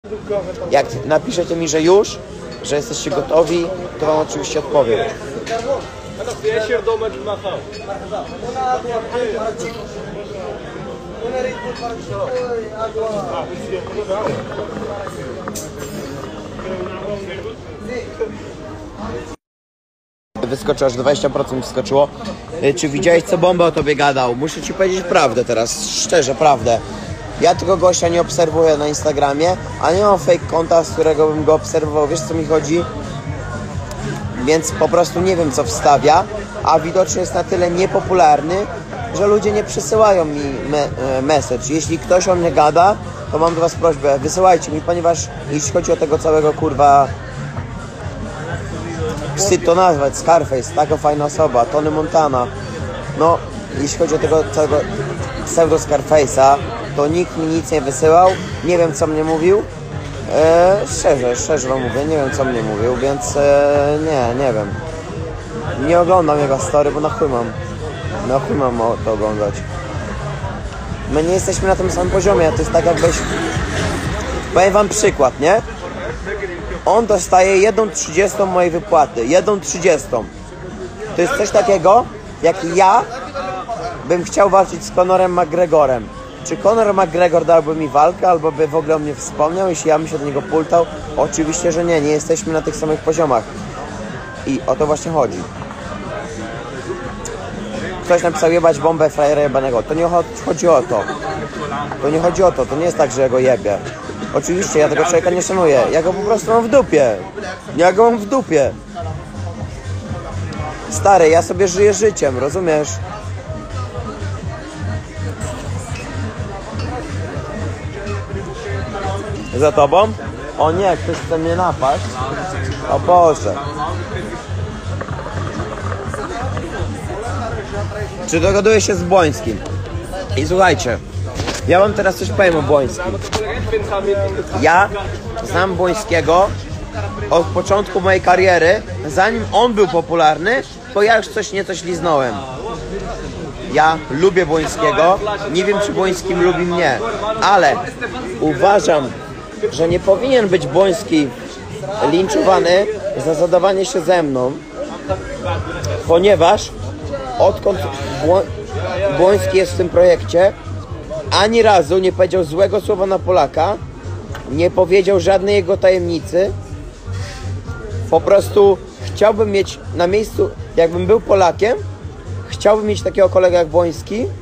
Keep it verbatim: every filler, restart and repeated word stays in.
Jak napiszecie mi, że już, że jesteście gotowi, to wam oczywiście odpowiem. Wyskoczyło, aż dwadzieścia procent wyskoczyło. Czy widziałeś, co Bomba o tobie gadał? Muszę ci powiedzieć prawdę teraz, szczerze, prawdę. Ja tego gościa nie obserwuję na Instagramie, a nie mam fake konta, z którego bym go obserwował. Wiesz, co mi chodzi? Więc po prostu nie wiem, co wstawia, a widocznie jest na tyle niepopularny, że ludzie nie przesyłają mi me message. Jeśli ktoś o mnie gada, to mam do was prośbę, wysyłajcie mi, ponieważ jeśli chodzi o tego całego, kurwa, wstyd to nazwać, Scarface, taka fajna osoba, Tony Montana. No, jeśli chodzi o tego całego pseudo Scarface'a, to nikt mi nic nie wysyłał, nie wiem, co mnie mówił. Eee, szczerze, szczerze wam mówię, nie wiem, co mnie mówił, więc e, nie, nie wiem. Nie oglądam jego story, bo na chuj mam. Na chuj mam to oglądać. My nie jesteśmy na tym samym poziomie, to jest tak, jakbyś... Powiem wam przykład, nie? On dostaje jedną trzydziestą mojej wypłaty, jedną trzydziestą. To jest coś takiego, jak ja bym chciał walczyć z Conorem McGregorem. Czy Conor McGregor dałby mi walkę, albo by w ogóle o mnie wspomniał, jeśli ja bym się do niego pultał? Oczywiście, że nie, nie jesteśmy na tych samych poziomach. I o to właśnie chodzi. Ktoś napisał jebać bombę frajera jebanego. To nie chodzi o to. To nie chodzi o to, to nie jest tak, że ja go jebię. Oczywiście, ja tego człowieka nie szanuję. Ja go po prostu mam w dupie. Ja go mam w dupie. Stary, ja sobie żyję życiem, rozumiesz? Za tobą? O nie, ktoś chce mnie napaść. O Boże. Czy dogaduję się z Błońskim? I słuchajcie, ja wam teraz coś powiem o Błońskim. Ja znam Błońskiego od początku mojej kariery. Zanim on był popularny, to ja już coś nieco liznąłem. Ja lubię Błońskiego, nie wiem, czy Błońskim lubi mnie, ale uważam, że nie powinien być Błoński linczowany za zadawanie się ze mną, ponieważ odkąd Bło Błoński jest w tym projekcie, ani razu nie powiedział złego słowa na Polaka, nie powiedział żadnej jego tajemnicy. Po prostu chciałbym mieć na miejscu, jakbym był Polakiem, chciałbym mieć takiego kolegę jak Błoński,